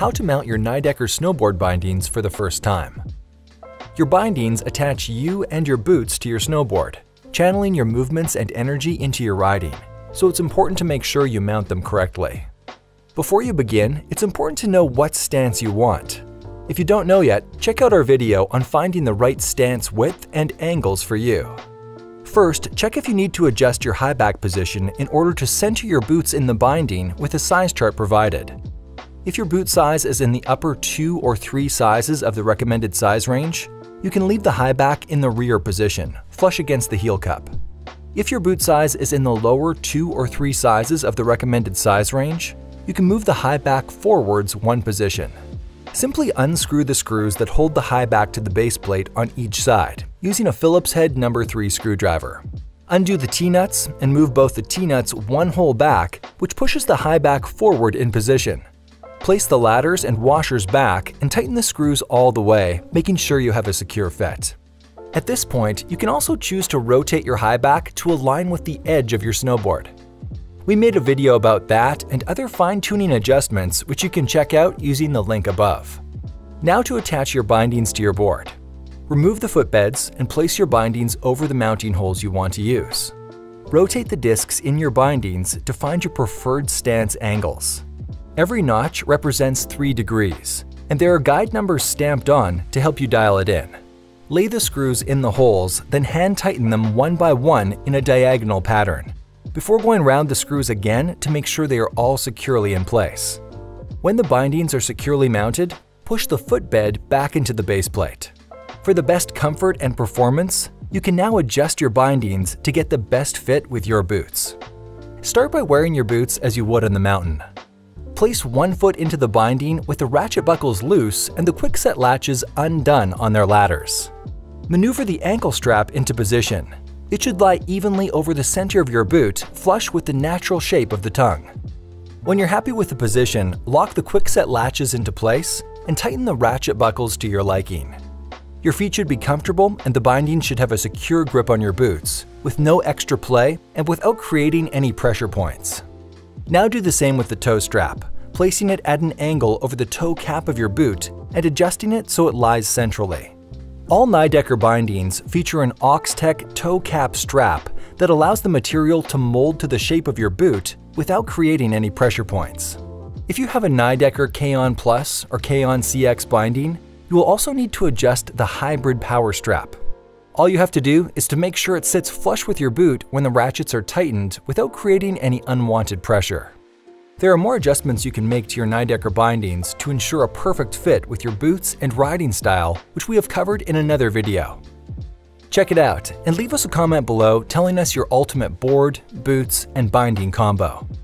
How to mount your Nidecker snowboard bindings for the first time. Your bindings attach you and your boots to your snowboard, channeling your movements and energy into your riding, so it's important to make sure you mount them correctly. Before you begin, it's important to know what stance you want. If you don't know yet, check out our video on finding the right stance width and angles for you. First, check if you need to adjust your high back position in order to center your boots in the binding with a size chart provided. If your boot size is in the upper 2 or 3 sizes of the recommended size range, you can leave the high back in the rear position, flush against the heel cup. If your boot size is in the lower 2 or 3 sizes of the recommended size range, you can move the high back forwards 1 position. Simply unscrew the screws that hold the high back to the base plate on each side using a Phillips head No. 3 screwdriver. Undo the T-nuts and move both the T-nuts 1 hole back, which pushes the high back forward in position. Place the ladders and washers back and tighten the screws all the way, making sure you have a secure fit. At this point, you can also choose to rotate your high back to align with the edge of your snowboard. We made a video about that and other fine-tuning adjustments which you can check out using the link above. Now to attach your bindings to your board. Remove the footbeds and place your bindings over the mounting holes you want to use. Rotate the discs in your bindings to find your preferred stance angles. Every notch represents 3 degrees, and there are guide numbers stamped on to help you dial it in. Lay the screws in the holes, then hand tighten them one by one in a diagonal pattern, before going round the screws again to make sure they are all securely in place. When the bindings are securely mounted, push the footbed back into the base plate. For the best comfort and performance, you can now adjust your bindings to get the best fit with your boots. Start by wearing your boots as you would on the mountain. Place 1 foot into the binding with the ratchet buckles loose and the quickset latches undone on their ladders. Maneuver the ankle strap into position. It should lie evenly over the center of your boot, flush with the natural shape of the tongue. When you're happy with the position, lock the quickset latches into place and tighten the ratchet buckles to your liking. Your feet should be comfortable and the binding should have a secure grip on your boots, with no extra play and without creating any pressure points. Now do the same with the toe strap, placing it at an angle over the toe cap of your boot and adjusting it so it lies centrally. All Nidecker bindings feature an Oxtec toe cap strap that allows the material to mold to the shape of your boot without creating any pressure points. If you have a Nidecker K-On Plus or K-On CX binding, you will also need to adjust the hybrid power strap. All you have to do is to make sure it sits flush with your boot when the ratchets are tightened without creating any unwanted pressure. There are more adjustments you can make to your Nidecker bindings to ensure a perfect fit with your boots and riding style, which we have covered in another video. Check it out and leave us a comment below telling us your ultimate board, boots, and binding combo.